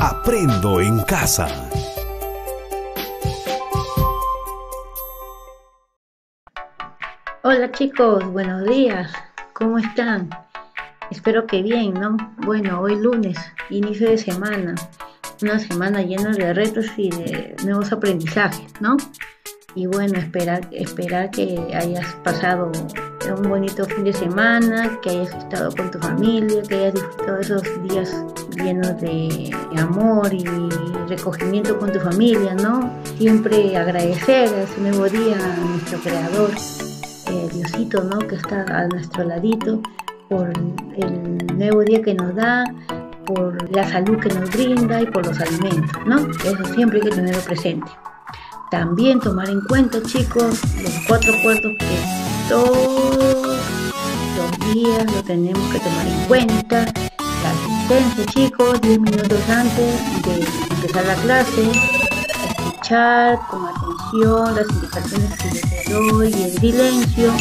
Aprendo en casa. Hola chicos, buenos días. ¿Cómo están? Espero que bien, ¿no? Bueno, hoy lunes, inicio de semana. Una semana llena de retos y de nuevos aprendizajes, ¿no? Y bueno, esperar que hayas pasado un bonito fin de semana, que hayas estado con tu familia, que hayas disfrutado esos días llenos de amor y recogimiento con tu familia, ¿no? Siempre agradecer a ese nuevo día a nuestro Creador, Diosito, ¿no? Que está a nuestro ladito, por el nuevo día que nos da, por la salud que nos brinda y por los alimentos, ¿no? Eso siempre hay que tenerlo presente. También tomar en cuenta, chicos, los 4 acuerdos que todos los días lo tenemos que tomar en cuenta. La asistencia, chicos, 10 minutos antes de empezar la clase, escuchar con atención las indicaciones que yo te doy y el silencio,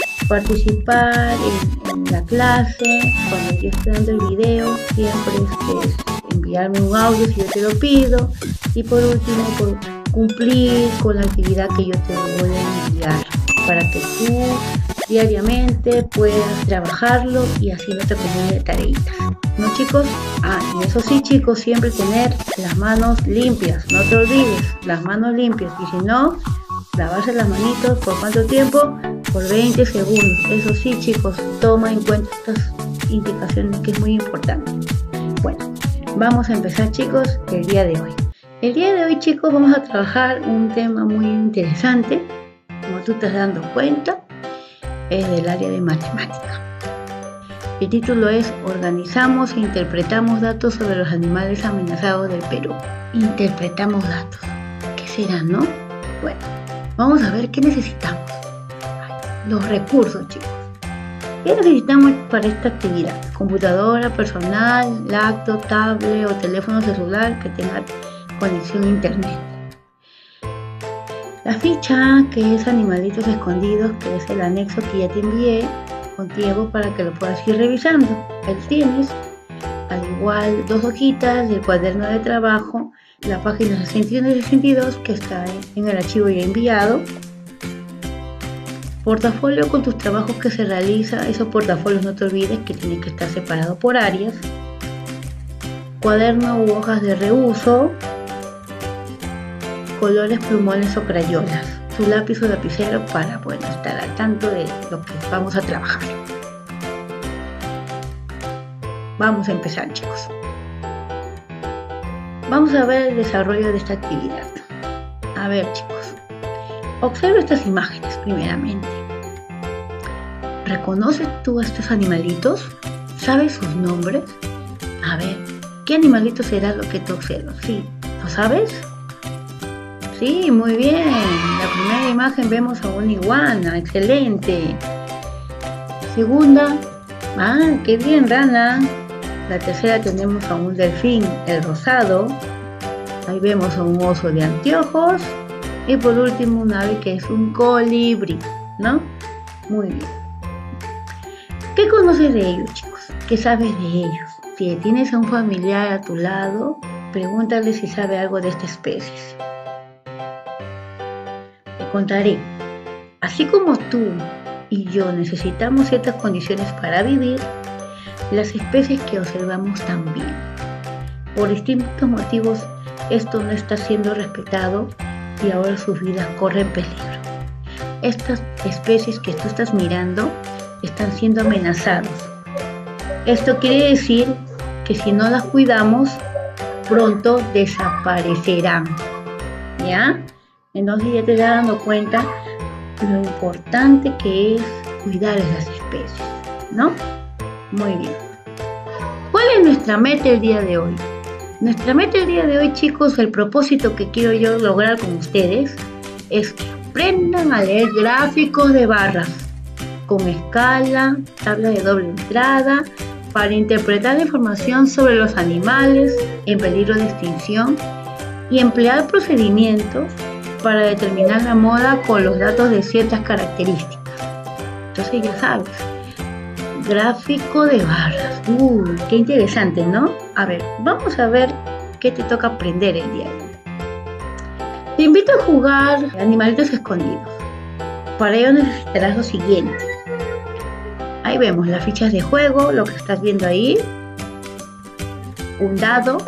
participar en la clase. Cuando yo estoy dando el video, siempre es enviarme un audio si yo te lo pido, y por último, por cumplir con la actividad que yo te voy a enviar para que tú diariamente puedas trabajarlo y así no te acumule tareitas, ¿no, chicos? Y eso sí, chicos, siempre tener las manos limpias, no te olvides, las manos limpias, y si no, lavarse las manitos. ¿Por cuánto tiempo? Por 20 segundos. Eso sí, chicos, toma en cuenta estas indicaciones, que es muy importante. Bueno, vamos a empezar, chicos, el día de hoy. El día de hoy, chicos, vamos a trabajar un tema muy interesante, como tú te estás dando cuenta, es del área de matemática. El título es Organizamos e interpretamos datos sobre los animales amenazados del Perú. Interpretamos datos. ¿Qué será, no? Bueno, vamos a ver qué necesitamos. Los recursos, chicos. ¿Qué necesitamos para esta actividad? Computadora personal, laptop, tablet o teléfono celular que tenga conexión a internet. La ficha, que es Animalitos Escondidos, que es el anexo que ya te envié contigo para que lo puedas ir revisando. Ahí tienes, al igual, 2 hojitas del cuaderno de trabajo, la página 61 y 62 que está en el archivo ya enviado. Portafolio con tus trabajos que se realiza. Esos portafolios no te olvides que tienen que estar separados por áreas. Cuaderno u hojas de reuso. Colores, plumones o crayolas, tu lápiz o lapicero para estar al tanto de lo que vamos a trabajar. Vamos a empezar, chicos. Vamos a ver el desarrollo de esta actividad. A ver, chicos, observa estas imágenes primeramente. ¿Reconoces tú a estos animalitos? ¿Sabes sus nombres? A ver, ¿qué animalito será lo que tú observas? ¿Sí? ¿Lo sabes? Sí, muy bien. La primera imagen vemos a una iguana, excelente. Segunda, qué bien, rana. La tercera tenemos a un delfín, el rosado. Ahí vemos a un oso de anteojos. Y por último, un ave que es un colibrí, ¿no? Muy bien. ¿Qué conoces de ellos, chicos? ¿Qué sabes de ellos? Si tienes a un familiar a tu lado, pregúntale si sabe algo de esta especie. Te contaré. Así como tú y yo necesitamos ciertas condiciones para vivir, las especies que observamos también. Por distintos motivos, esto no está siendo respetado y ahora sus vidas corren peligro. Estas especies que tú estás mirando están siendo amenazadas. Esto quiere decir que si no las cuidamos, pronto desaparecerán. ¿Ya? Entonces ya te estás dando cuenta lo importante que es cuidar esas especies, ¿no? Muy bien. ¿Cuál es nuestra meta el día de hoy? Nuestra meta el día de hoy, chicos, el propósito que quiero yo lograr con ustedes es que aprendan a leer gráficos de barras con escala, tabla de doble entrada, para interpretar la información sobre los animales en peligro de extinción y emplear procedimientos para determinar la moda con los datos de ciertas características. Entonces ya sabes, gráfico de barras. Qué interesante, ¿no? A ver, vamos a ver ¿Qué te toca aprender el día de hoy? Te invito a jugar animalitos escondidos. Para ello necesitarás lo siguiente. Ahí vemos las fichas de juego, lo que estás viendo ahí. Un dado,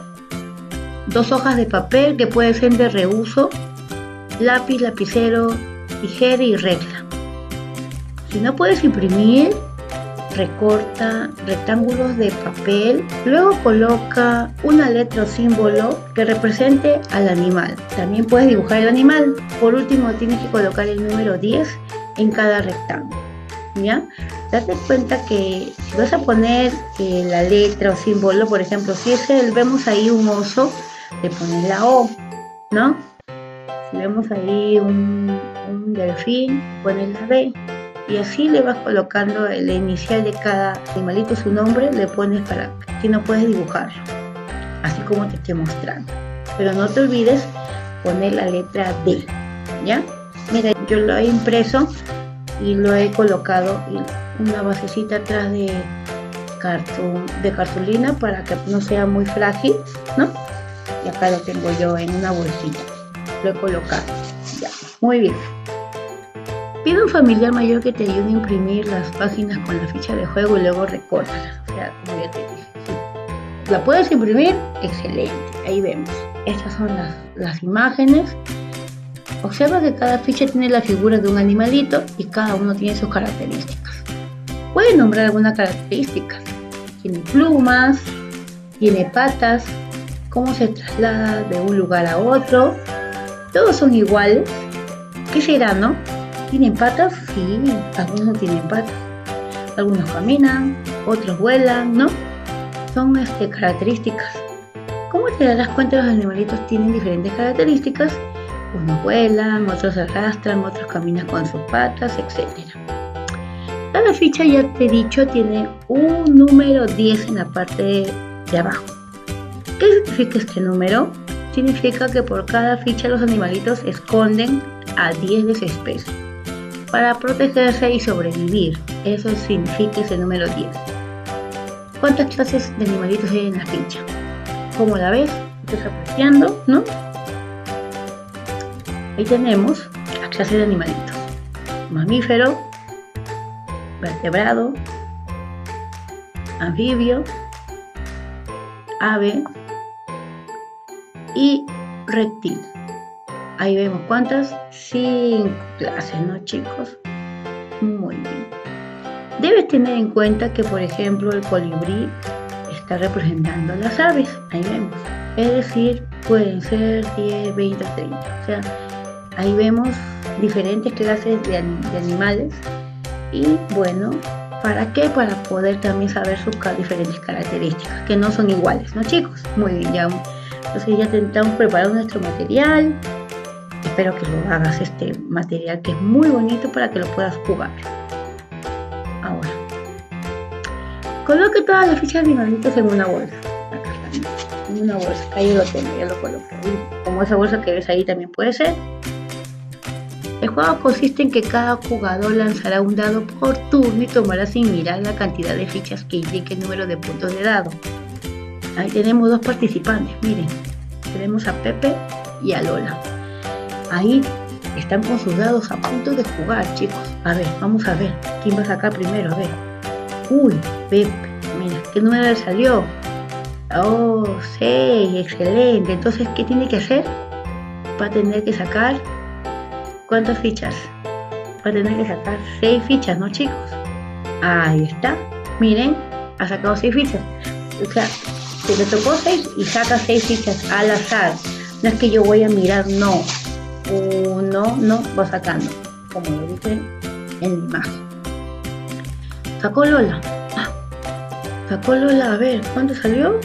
2 hojas de papel que pueden ser de reuso, lápiz, lapicero, tijera y regla. Si no puedes imprimir, recorta rectángulos de papel, luego coloca una letra o símbolo que represente al animal. También puedes dibujar el animal. Por último, tienes que colocar el número 10 en cada rectángulo. ¿Ya? Date cuenta que si vas a poner la letra o símbolo, por ejemplo, si vemos ahí un oso, le pones la O, ¿no? Si vemos ahí un delfín, pones la B. Y así le vas colocando la inicial de cada animalito, su nombre, le pones para que no puedes dibujarlo, así como te estoy mostrando. Pero no te olvides poner la letra D, ¿ya? Mira, yo lo he impreso y lo he colocado en una basecita atrás de cartulina para que no sea muy frágil, ¿no? Y acá lo tengo yo en una bolsita, lo he colocado, ya, muy bien. Pide a un familiar mayor que te ayude a imprimir las páginas con la ficha de juego y luego recórtalas. O sea, como ya te dije, si la puedes imprimir, excelente. Ahí vemos. Estas son las imágenes. Observa que cada ficha tiene la figura de un animalito y cada uno tiene sus características. Puedes nombrar algunas características. Tiene plumas, tiene patas, cómo se traslada de un lugar a otro. Todos son iguales. ¿Qué será, no? ¿Tienen patas? Sí, algunos no tienen patas. Algunos caminan, otros vuelan, ¿no? Son características. ¿Cómo te darás cuenta que los animalitos tienen diferentes características? Unos vuelan, otros se arrastran, otros caminan con sus patas, etc. Cada ficha, ya te he dicho, tiene un número 10 en la parte de abajo. ¿Qué significa este número? Significa que por cada ficha los animalitos esconden a 10 de su especie para protegerse y sobrevivir. Eso significa ese número 10. ¿Cuántas clases de animalitos hay en la ficha? ¿Cómo la ves? ¿Estás apreciando? ¿No? Ahí tenemos la clase de animalitos: mamífero, vertebrado, anfibio, ave y reptil. Ahí vemos cuántas, 5 clases, ¿no, chicos? Muy bien. Debes tener en cuenta que, por ejemplo, el colibrí está representando a las aves. Ahí vemos. Es decir, pueden ser 10, 20, 30. O sea, ahí vemos diferentes clases de animales. Y bueno, ¿para qué? Para poder también saber sus diferentes características, que no son iguales, ¿no, chicos? Muy bien, ya. Entonces ya intentamos preparar nuestro material. Espero que lo hagas, este material que es muy bonito para que lo puedas jugar. Ahora, coloque todas las fichas de animalitos en una bolsa. Acá está, en una bolsa. Ahí lo tengo, ya lo coloqué. Como esa bolsa que ves ahí también puede ser. El juego consiste en que cada jugador lanzará un dado por turno y tomará sin mirar la cantidad de fichas que indique el número de puntos de dado. Ahí tenemos 2 participantes, miren. Tenemos a Pepe y a Lola. Ahí están con sus dados a punto de jugar, chicos. A ver, vamos a ver. ¿Quién va a sacar primero? A ver. Uy, Pepe. Mira, ¿qué número le salió? Oh, 6. Excelente. Entonces, ¿qué tiene que hacer? Va a tener que sacar... ¿Cuántas fichas? Va a tener que sacar 6 fichas, ¿no, chicos? Ahí está. Miren, ha sacado 6 fichas. O sea, se le tocó 6 y saca 6 fichas al azar. No es que yo voy a mirar, no. No, va sacando, como lo dije en la imagen. Sacó Lola. Sacó Lola, a ver, ¿cuánto salió?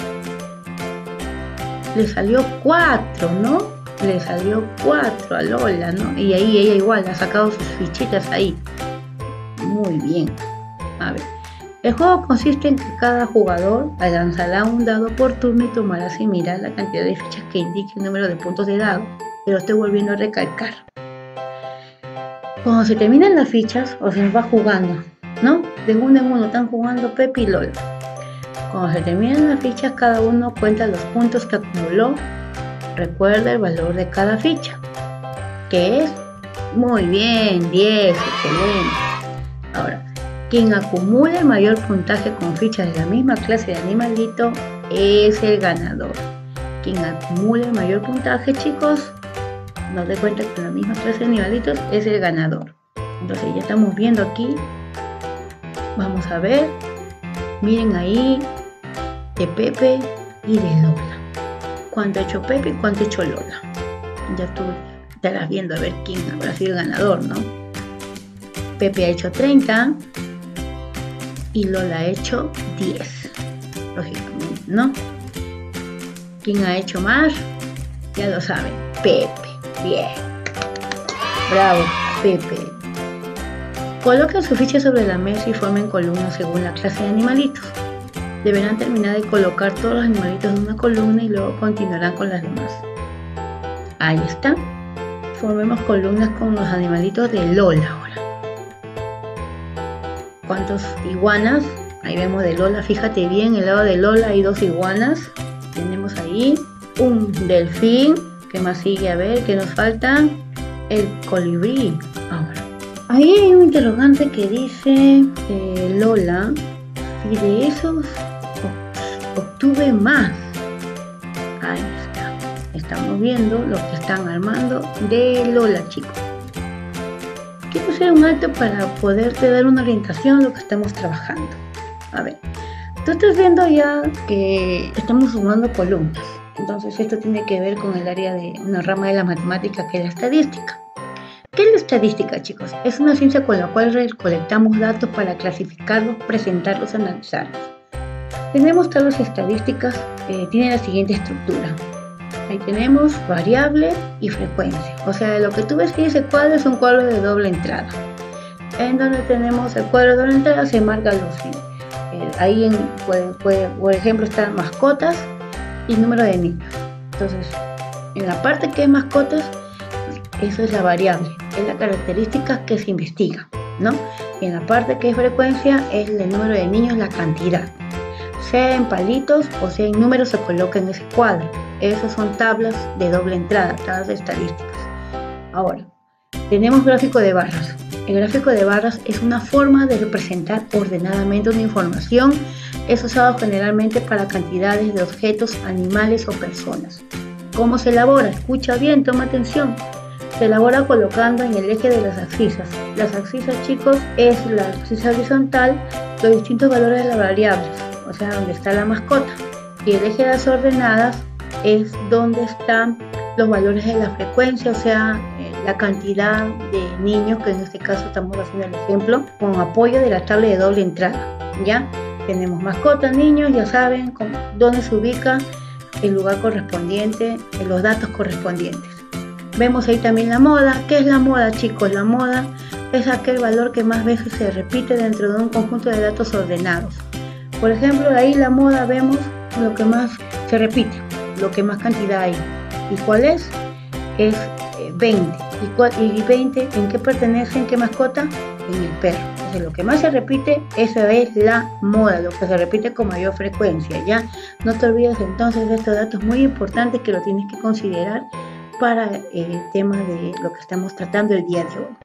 Le salió 4, ¿no? Le salió 4 a Lola, ¿no? Y ahí ella igual ha sacado sus fichitas ahí. Muy bien. A ver, el juego consiste en que cada jugador lanzará un dado por turno y tomará sin mirar la cantidad de fichas que indique el número de puntos de dado. Pero estoy volviendo a recalcar. Cuando se terminan las fichas, o se va jugando, ¿no? De uno en uno están jugando Pepe y Lola. Cuando se terminan las fichas, cada uno cuenta los puntos que acumuló. Recuerda el valor de cada ficha, que es muy bien, 10, excelente. Ahora, quien acumule el mayor puntaje con fichas de la misma clase de animalito es el ganador. Quien acumule el mayor puntaje, chicos, nos dé cuenta que la misma clase de animalitos es el ganador. Entonces ya estamos viendo aquí. Vamos a ver. Miren ahí, de Pepe y de Lola. ¿Cuánto ha hecho Pepe y cuánto ha hecho Lola? Ya tú estarás viendo a ver quién habrá sido el ganador, ¿no? Pepe ha hecho 30 y Lola ha hecho 10, lógicamente, ¿no? ¿Quién ha hecho más? Ya lo saben, Pepe. Bien. Bravo, Pepe. Coloquen su ficha sobre la mesa y formen columnas según la clase de animalitos. Deberán terminar de colocar todos los animalitos en una columna y luego continuarán con las demás. Ahí está. Formemos columnas con los animalitos de Lola ahora. ¿Cuántos iguanas? Ahí vemos de Lola. Fíjate bien, el lado de Lola hay 2 iguanas. Tenemos ahí un delfín. ¿Qué más sigue? A ver, ¿qué nos falta? El colibrí. Ahora, ahí hay un interrogante que dice Lola, y de esos obtuve más. Ahí está. Estamos viendo lo que están armando de Lola, chicos. Quiero hacer un alto para poderte dar una orientación a lo que estamos trabajando. A ver, tú estás viendo ya que estamos sumando columnas. Entonces esto tiene que ver con el área de una rama de la matemática que es la estadística. ¿Qué es la estadística, chicos? Es una ciencia con la cual recolectamos datos para clasificarlos, presentarlos, analizarlos. Tenemos tablas estadísticas, tienen la siguiente estructura. Ahí tenemos variable y frecuencia. O sea, lo que tú ves que ese cuadro es un cuadro de doble entrada. En donde tenemos el cuadro de doble entrada se marca los ahí por ejemplo están mascotas y número de niños. Entonces, en la parte que es mascotas, eso es la variable, es la característica que se investiga, ¿no? Y en la parte que es frecuencia, es el número de niños, la cantidad. Sea en palitos o sea en números, se coloca en ese cuadro. Esas son tablas de doble entrada, tablas de estadísticas. Ahora, tenemos gráfico de barras. El gráfico de barras es una forma de representar ordenadamente una información. Es usado generalmente para cantidades de objetos, animales o personas. ¿Cómo se elabora? Escucha bien, toma atención. Se elabora colocando en el eje de las abscisas. Las abscisas, chicos, es la abscisa horizontal, los distintos valores de las variables, o sea, donde está la mascota. Y el eje de las ordenadas es donde están los valores de la frecuencia, o sea, la cantidad de niños, que en este caso estamos haciendo el ejemplo, con apoyo de la tabla de doble entrada, ¿ya? Tenemos mascotas, niños, ya saben dónde se ubica el lugar correspondiente, los datos correspondientes. Vemos ahí también la moda. ¿Qué es la moda, chicos? La moda es aquel valor que más veces se repite dentro de un conjunto de datos ordenados. Por ejemplo, ahí la moda vemos lo que más se repite, lo que más cantidad hay. ¿Y cuál es? Es 20. ¿Y 20 en qué pertenece? ¿En qué mascota? En el perro. Entonces, lo que más se repite, eso es la moda, lo que se repite con mayor frecuencia, ¿ya? No te olvides entonces de estos datos muy importantes que lo tienes que considerar para el tema de lo que estamos tratando el día de hoy.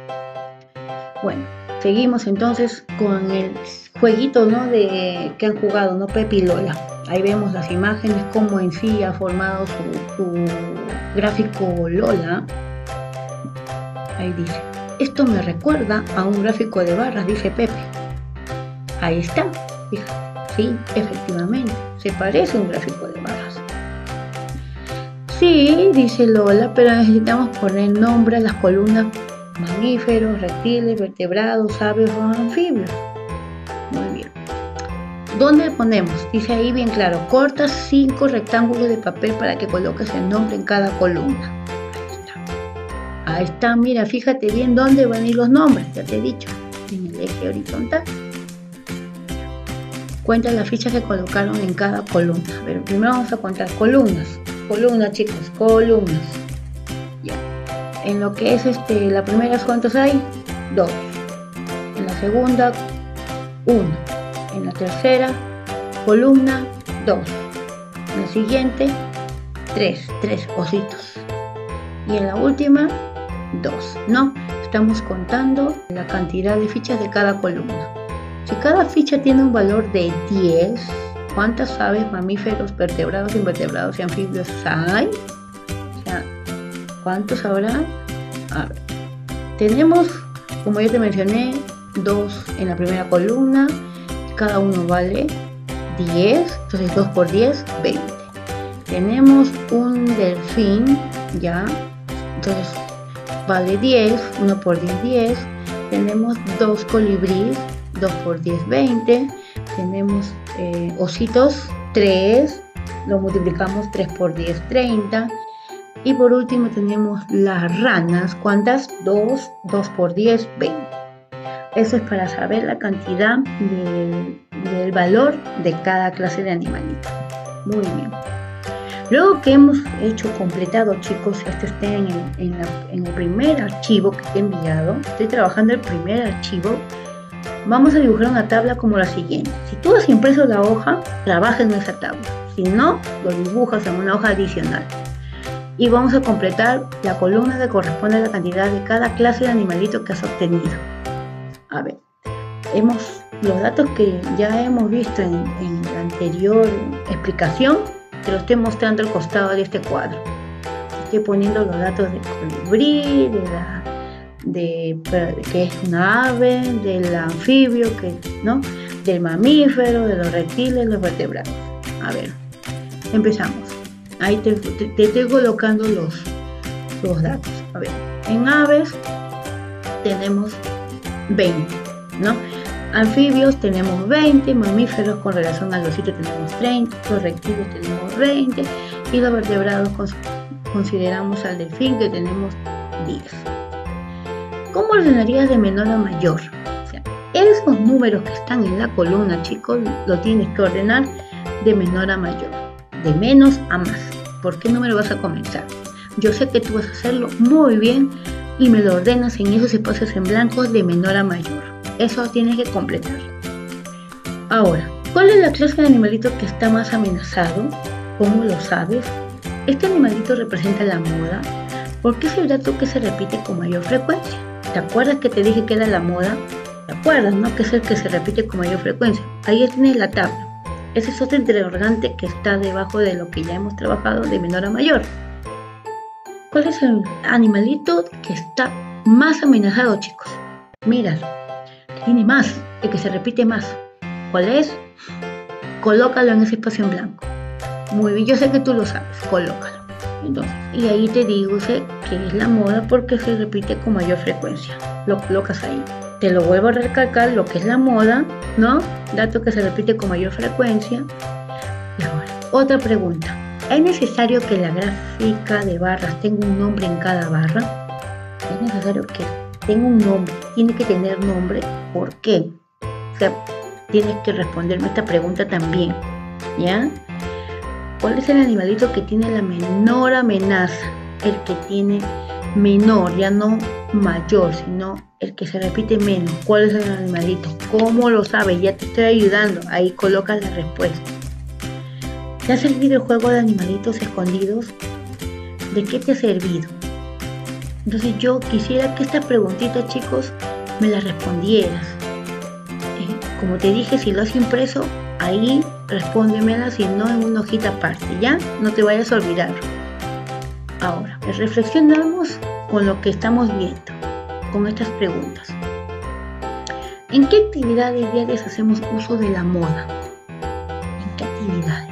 Bueno, seguimos entonces con el jueguito, ¿no? Que han jugado, ¿no? Pepe y Lola. Ahí vemos las imágenes, cómo en sí ha formado su gráfico Lola. Ahí dice, esto me recuerda a un gráfico de barras, dice Pepe. Ahí está, fíjate, sí, efectivamente, se parece a un gráfico de barras. Sí, dice Lola, pero necesitamos poner nombre a las columnas: mamíferos, reptiles, vertebrados, aves o anfibios. Muy bien. ¿Dónde le ponemos? Dice ahí bien claro, corta 5 rectángulos de papel para que coloques el nombre en cada columna. Ahí está, mira, fíjate bien dónde van a ir los nombres, ya te he dicho, en el eje horizontal. Cuenta las fichas que colocaron en cada columna. Pero primero vamos a contar columnas. Columnas, chicos, columnas. Ya. En lo que es la primera, ¿cuántos hay? 2. En la segunda, 1. En la tercera, columna 2, la siguiente 3 ositos y en la última 2, ¿no? Estamos contando la cantidad de fichas de cada columna. Si cada ficha tiene un valor de 10, ¿cuántas aves, mamíferos, vertebrados, invertebrados y anfibios hay? O sea, ¿cuántos habrá? A ver, tenemos, como ya te mencioné, 2 en la primera columna, cada uno vale 10, entonces 2 por 10, 20. Tenemos un delfín, ya, entonces vale 10, 1 por 10, 10. Tenemos 2 colibríes, 2 por 10, 20. Tenemos ositos, 3, lo multiplicamos 3 por 10, 30. Y por último tenemos las ranas, ¿cuántas? 2 por 10, 20. Eso es para saber la cantidad del valor de cada clase de animalito. Muy bien. Luego que hemos completado, chicos, esto está en el primer archivo que te he enviado. Estoy trabajando el primer archivo. Vamos a dibujar una tabla como la siguiente. Si tú has impreso la hoja, trabaja en esa tabla. Si no, lo dibujas en una hoja adicional. Y vamos a completar la columna que corresponde a la cantidad de cada clase de animalito que has obtenido. A ver, los datos que ya hemos visto en la anterior explicación, te los estoy mostrando al costado de este cuadro. Estoy poniendo los datos del colibrí, que es una ave, del anfibio, ¿no? Del mamífero, de los reptiles, los vertebrados. A ver, empezamos. Ahí te estoy colocando los datos. A ver, en aves tenemos 20, ¿no? Anfibios tenemos 20, mamíferos con relación al osito tenemos 30, los reptiles tenemos 20 y los vertebrados consideramos al delfín que tenemos 10. ¿Cómo ordenarías de menor a mayor? O sea, esos números que están en la columna, chicos, lo tienes que ordenar de menor a mayor, de menos a más. ¿Por qué número vas a comenzar? Yo sé que tú vas a hacerlo muy bien y me lo ordenas en esos espacios en blanco de menor a mayor. Eso tienes que completar. Ahora, ¿cuál es la clase de animalito que está más amenazado? ¿Cómo lo sabes? Este animalito representa la moda. ¿Por qué es el dato que se repite con mayor frecuencia? ¿Te acuerdas que te dije que era la moda? ¿Te acuerdas, no? Que es el que se repite con mayor frecuencia. Ahí tienes la tabla. Ese es otro interrogante que está debajo de lo que ya hemos trabajado de menor a mayor. ¿Cuál es el animalito que está más amenazado, chicos? Míralo. Tiene más, el que se repite más. ¿Cuál es? Colócalo en ese espacio en blanco. Muy bien, yo sé que tú lo sabes, colócalo. Entonces, y ahí te digo que es la moda porque se repite con mayor frecuencia. Lo colocas ahí. Te lo vuelvo a recalcar, lo que es la moda, ¿no? Dato que se repite con mayor frecuencia. Y ahora, otra pregunta. ¿Es necesario que la gráfica de barras tenga un nombre en cada barra? Es necesario que tenga un nombre, tiene que tener nombre. ¿Por qué? O sea, tienes que responderme esta pregunta también, ¿ya? ¿Cuál es el animalito que tiene la menor amenaza? El que tiene menor, ya no mayor, sino el que se repite menos. ¿Cuál es el animalito? ¿Cómo lo sabes? Ya te estoy ayudando. Ahí colocas la respuesta. ¿Te ha servido el juego de animalitos escondidos? ¿De qué te ha servido? Entonces yo quisiera que esta preguntita, chicos, me la respondieras. Como te dije, si lo has impreso, ahí respóndemela, si no en una hojita aparte, ¿ya? No te vayas a olvidar. Ahora, reflexionamos con lo que estamos viendo, con estas preguntas. ¿En qué actividades diarias hacemos uso de la moda? ¿En qué actividades?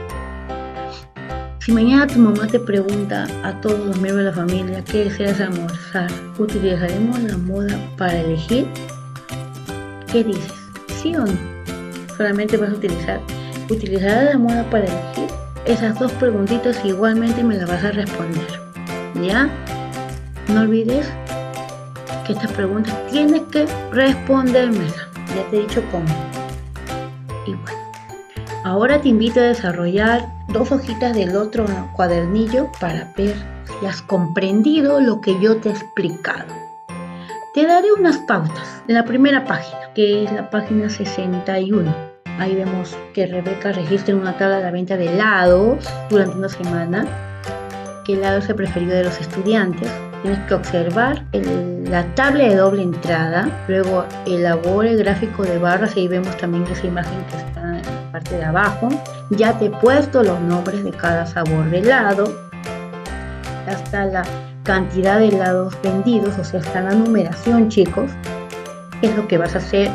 Si mañana tu mamá te pregunta a todos los miembros de la familia qué deseas almorzar, ¿utilizaremos la moda para elegir? ¿Qué dices? ¿Sí o no? Solamente vas a utilizar la moda para elegir. Esas dos preguntitas igualmente me las vas a responder, ¿ya? No olvides que estas preguntas tienes que respondérmelas. Ya te he dicho cómo. Y bueno, ahora te invito a desarrollar 2 hojitas del otro cuadernillo para ver si has comprendido lo que yo te he explicado. Te daré unas pautas en la primera página, que es la página 61. Ahí vemos que Rebeca registra una tabla de la venta de helados durante una semana. ¿Qué helado es el preferido de los estudiantes? Tienes que observar la tabla de doble entrada, luego elabora el gráfico de barras, y ahí vemos también esa imagen que está en la parte de abajo. Ya te he puesto los nombres de cada sabor de helado, ya está la cantidad de helados vendidos, o sea, está la numeración, chicos. Es lo que vas a hacer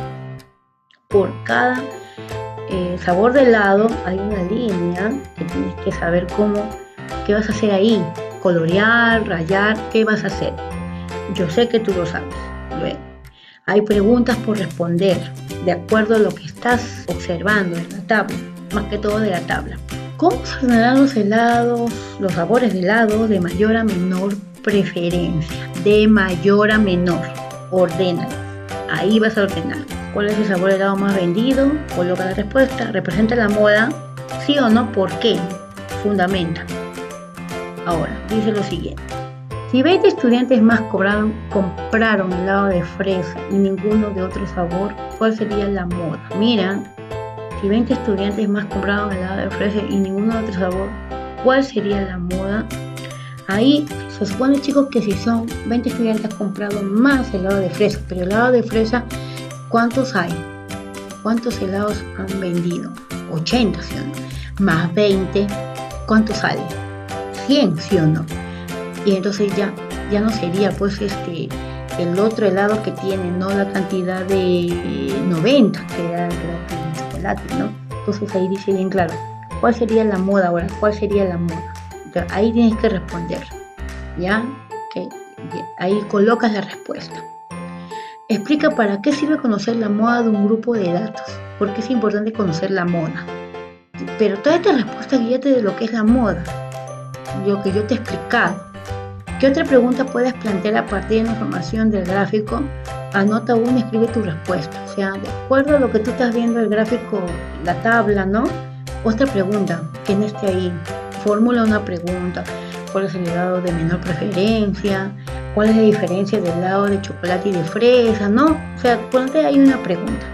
por cada sabor de helado. Hay una línea que tienes que saber qué vas a hacer ahí. Colorear, rayar, ¿qué vas a hacer? Yo sé que tú lo sabes. Luego, hay preguntas por responder de acuerdo a lo que estás observando en la tabla, más que todo de la tabla. ¿Cómo se ordenarán los helados, los sabores de helado de mayor a menor preferencia? De mayor a menor, ordénalo. Ahí vas a ordenar. ¿Cuál es el sabor de helado más vendido? Coloca la respuesta. ¿Representa la moda? ¿Sí o no? ¿Por qué? Fundamenta. Ahora, dice lo siguiente. Si 20 estudiantes más compraron helado de fresa y ninguno de otro sabor, ¿cuál sería la moda? Mira, si 20 estudiantes más compraron helado de fresa y ninguno de otro sabor, ¿cuál sería la moda? Ahí se supone, chicos, que si son 20 estudiantes compraron más helado de fresa, pero helado de fresa, ¿cuántos hay? ¿Cuántos helados han vendido? 80, ¿sí o no? Más 20, ¿cuántos salen? 100, ¿sí o no? Y entonces ya no sería pues el otro helado que tiene, no la cantidad de 90 que era el chocolate, ¿no? Entonces ahí dice bien claro, ¿cuál sería la moda ahora? ¿Cuál sería la moda? Entonces, ahí tienes que responder, ¿ya? Que ahí colocas la respuesta. Explica para qué sirve conocer la moda de un grupo de datos, porque es importante conocer la moda. Pero toda esta respuesta guíate de lo que es la moda, lo que yo te he explicado. ¿Qué otra pregunta puedes plantear a partir de la información del gráfico? Anota una y escribe tu respuesta. O sea, de acuerdo a lo que tú estás viendo el gráfico, la tabla, ¿no? Otra pregunta que no esté ahí. Fórmula una pregunta. ¿Cuál es el helado de menor preferencia? ¿Cuál es la diferencia del helado de chocolate y de fresa? ¿No? O sea, ponte ahí una pregunta.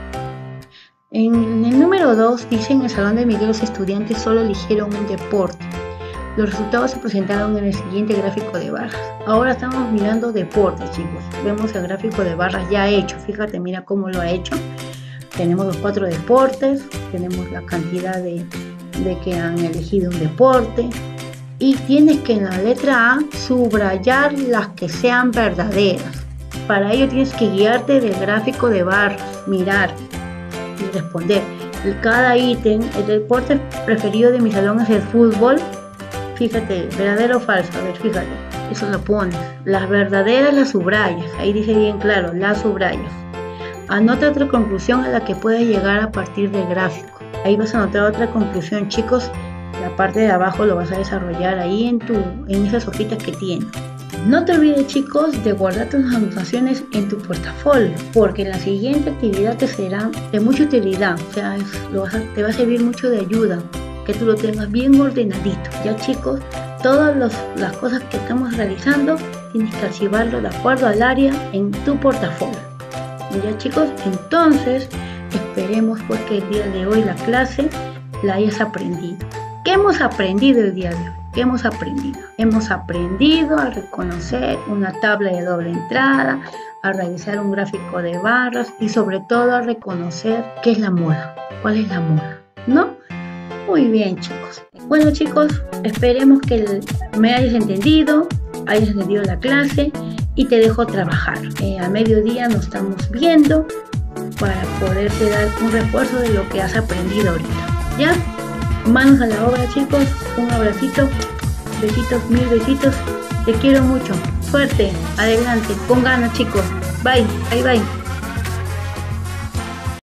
En el número 2 dice: en el salón de Miguel los estudiantes solo eligieron un deporte. Los resultados se presentaron en el siguiente gráfico de barras. Ahora estamos mirando deportes, chicos. Vemos el gráfico de barras ya hecho. Fíjate, mira cómo lo ha hecho. Tenemos los 4 deportes, tenemos la cantidad de que han elegido un deporte. Y tienes que en la letra A subrayar las que sean verdaderas. Para ello tienes que guiarte del gráfico de barras, mirar y responder. Cada ítem, el deporte preferido de mi salón es el fútbol. Fíjate, verdadero o falso, a ver, fíjate, eso lo pones. Las verdaderas las subrayas, ahí dice bien claro, las subrayas. Anota otra conclusión a la que puedes llegar a partir del gráfico. Ahí vas a anotar otra conclusión, chicos. La parte de abajo lo vas a desarrollar ahí en esas hojitas que tienes. No te olvides, chicos, de guardar tus anotaciones en tu portafolio, porque la siguiente actividad te será de mucha utilidad, o sea, te va a servir mucho de ayuda, que tú lo tengas bien ordenadito. Ya, chicos, todas las cosas que estamos realizando tienes que archivarlo de acuerdo al área en tu portafolio. Ya, chicos, entonces esperemos pues que el día de hoy la clase la hayas aprendido. ¿Qué hemos aprendido el día de hoy? ¿Qué hemos aprendido? Hemos aprendido a reconocer una tabla de doble entrada, a realizar un gráfico de barras y sobre todo a reconocer qué es la moda, cuál es la moda, ¿no? Muy bien, chicos. Bueno, chicos, esperemos que me hayas entendido la clase y te dejo trabajar. A mediodía nos estamos viendo para poderte dar un refuerzo de lo que has aprendido ahorita. ¿Ya? Manos a la obra, chicos. Un abracito. Besitos, mil besitos. Te quiero mucho. Suerte. Adelante. Con ganas, chicos. Bye. Bye, bye.